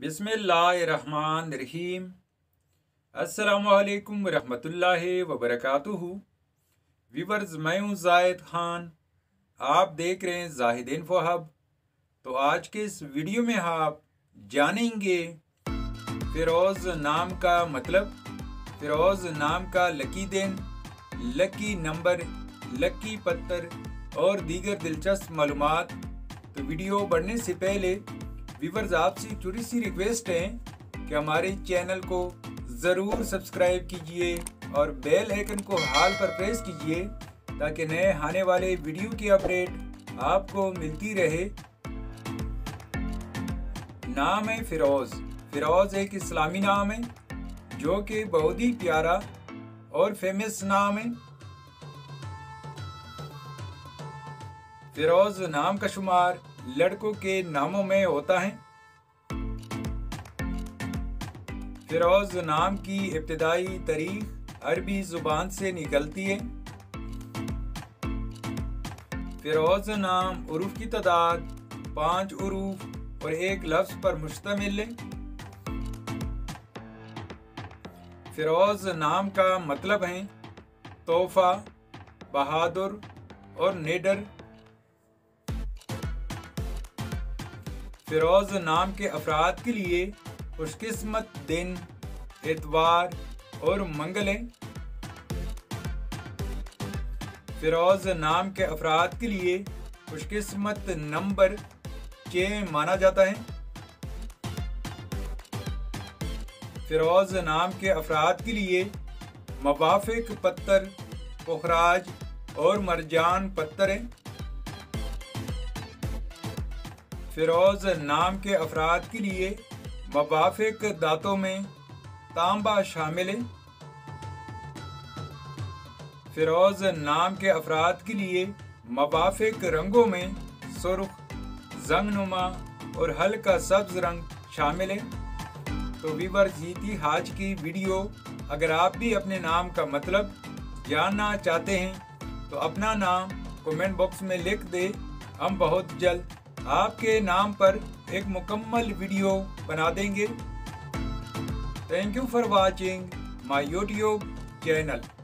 बिस्मिल्लाहिर्रहमानिर्रहीम। अस्सलामुअलैकुम रहमतुल्लाहि वबरकातुहू। व्यूवर्स, मैं हूँ जाहिद खान, आप देख रहे हैं जाहिद इन्फो हब। तो आज के इस वीडियो में आप जानेंगे फिरोज़ नाम का मतलब, फिरोज़ नाम का लकी दिन, लकी नंबर, लकी पत्थर और दीगर दिलचस्प मालूमात। तो वीडियो बढ़ने से पहले व्यूवर्स, आपसे छोटी सी रिक्वेस्ट है कि हमारे चैनल को ज़रूर सब्सक्राइब कीजिए और बेल आइकन को हाल पर प्रेस कीजिए ताकि नए आने वाले वीडियो की अपडेट आपको मिलती रहे। नाम है फिरोज़। फिरोज़ एक इस्लामी नाम है जो कि बहुत ही प्यारा और फेमस नाम है। फिरोज़ नाम का शुमार लड़कों के नामों में होता है। फिरोज़ नाम की इब्तिदाई तारीख अरबी ज़ुबान से निकलती है। फिरोज़ नाम उरूफ की तादाद 5 उरूफ और एक लफ्ज़ पर मुश्तमिल है। फिरोज़ नाम का मतलब है तोहफा, बहादुर और निडर। फिरोज़ नाम के अफराद के लिए खुशकिस्मत दिन इतवार और मंगल है। फिरोज़ नाम के अफराद के लिए खुशकिस्मत नंबर 6 माना जाता है। फिरोज़ नाम के अफराद के लिए मवाफिक पत्थर पुखराज और मरजान पत्थर है। फिरोज़ नाम के अफराद के लिए मवाफिक दांतों में तांबा शामिल है। फिरोज़ नाम के अफराद के लिए मवाफिक रंगों में सुर्ख, जंगनुमा और हल्का सब्ज रंग शामिल है। तो व्यूअर्स, ये थी आज की वीडियो। अगर आप भी अपने नाम का मतलब जानना चाहते हैं तो अपना नाम कमेंट बॉक्स में लिख दे। हम बहुत जल्द आपके नाम पर एक मुकम्मल वीडियो बना देंगे। Thank you for watching my YouTube channel.